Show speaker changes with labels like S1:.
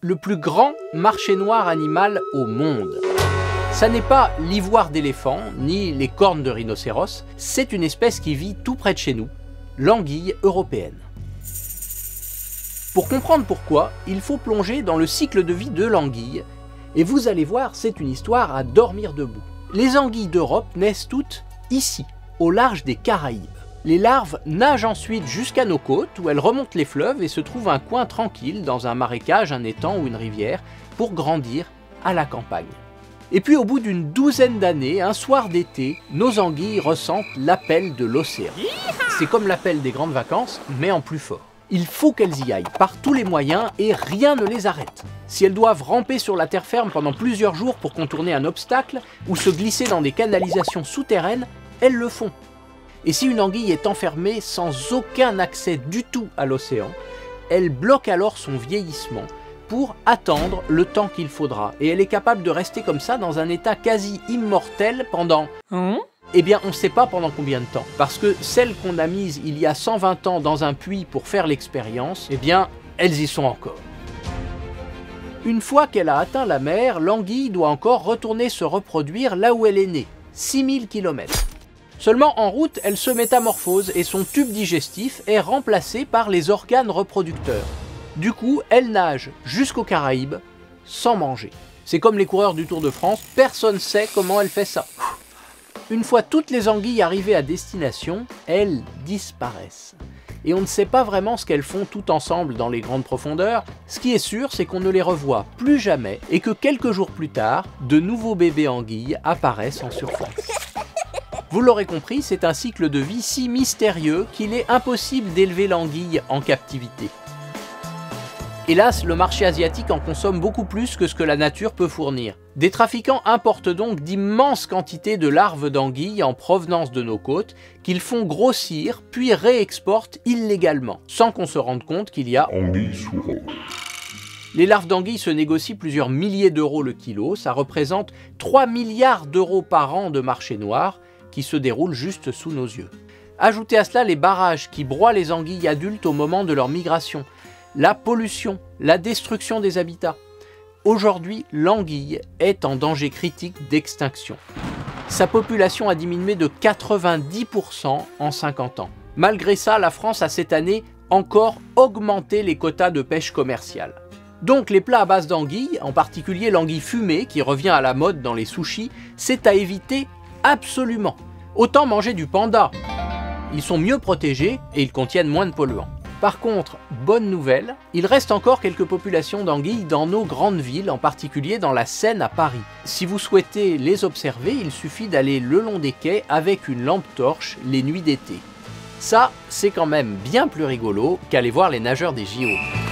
S1: le plus grand marché noir animal au monde. Ça n'est pas l'ivoire d'éléphant, ni les cornes de rhinocéros, c'est une espèce qui vit tout près de chez nous, l'anguille européenne. Pour comprendre pourquoi, il faut plonger dans le cycle de vie de l'anguille, et vous allez voir, c'est une histoire à dormir debout. Les anguilles d'Europe naissent toutes ici, au large des Caraïbes. Les larves nagent ensuite jusqu'à nos côtes, où elles remontent les fleuves et se trouvent un coin tranquille dans un marécage, un étang ou une rivière, pour grandir à la campagne. Et puis au bout d'une douzaine d'années, un soir d'été, nos anguilles ressentent l'appel de l'océan. C'est comme l'appel des grandes vacances, mais en plus fort. Il faut qu'elles y aillent par tous les moyens et rien ne les arrête. Si elles doivent ramper sur la terre ferme pendant plusieurs jours pour contourner un obstacle ou se glisser dans des canalisations souterraines, elles le font. Et si une anguille est enfermée sans aucun accès du tout à l'océan, elle bloque alors son vieillissement pour attendre le temps qu'il faudra. Et elle est capable de rester comme ça dans un état quasi immortel pendant... Eh bien, on ne sait pas pendant combien de temps. Parce que celles qu'on a mises il y a 120 ans dans un puits pour faire l'expérience, eh bien, elles y sont encore. Une fois qu'elle a atteint la mer, l'anguille doit encore retourner se reproduire là où elle est née, 6000 km. Seulement en route, elle se métamorphose et son tube digestif est remplacé par les organes reproducteurs. Du coup, elle nage jusqu'aux Caraïbes sans manger. C'est comme les coureurs du Tour de France, personne ne sait comment elle fait ça. Une fois toutes les anguilles arrivées à destination, elles disparaissent. Et on ne sait pas vraiment ce qu'elles font toutes ensemble dans les grandes profondeurs. Ce qui est sûr, c'est qu'on ne les revoit plus jamais et que quelques jours plus tard, de nouveaux bébés anguilles apparaissent en surface. Vous l'aurez compris, c'est un cycle de vie si mystérieux qu'il est impossible d'élever l'anguille en captivité. Hélas, le marché asiatique en consomme beaucoup plus que ce que la nature peut fournir. Des trafiquants importent donc d'immenses quantités de larves d'anguilles en provenance de nos côtes, qu'ils font grossir puis réexportent illégalement, sans qu'on se rende compte qu'il y a anguille sous roche. Les larves d'anguilles se négocient plusieurs milliers d'euros le kilo, ça représente 3 milliards d'euros par an de marché noir qui se déroule juste sous nos yeux. Ajoutez à cela les barrages qui broient les anguilles adultes au moment de leur migration, la pollution, la destruction des habitats. Aujourd'hui, l'anguille est en danger critique d'extinction. Sa population a diminué de 90% en 50 ans. Malgré ça, la France a cette année encore augmenté les quotas de pêche commerciale. Donc les plats à base d'anguilles, en particulier l'anguille fumée qui revient à la mode dans les sushis, c'est à éviter absolument. Autant manger du panda. Ils sont mieux protégés et ils contiennent moins de polluants. Par contre, bonne nouvelle, il reste encore quelques populations d'anguilles dans nos grandes villes, en particulier dans la Seine à Paris. Si vous souhaitez les observer, il suffit d'aller le long des quais avec une lampe torche les nuits d'été. Ça, c'est quand même bien plus rigolo qu'aller voir les nageurs des JO.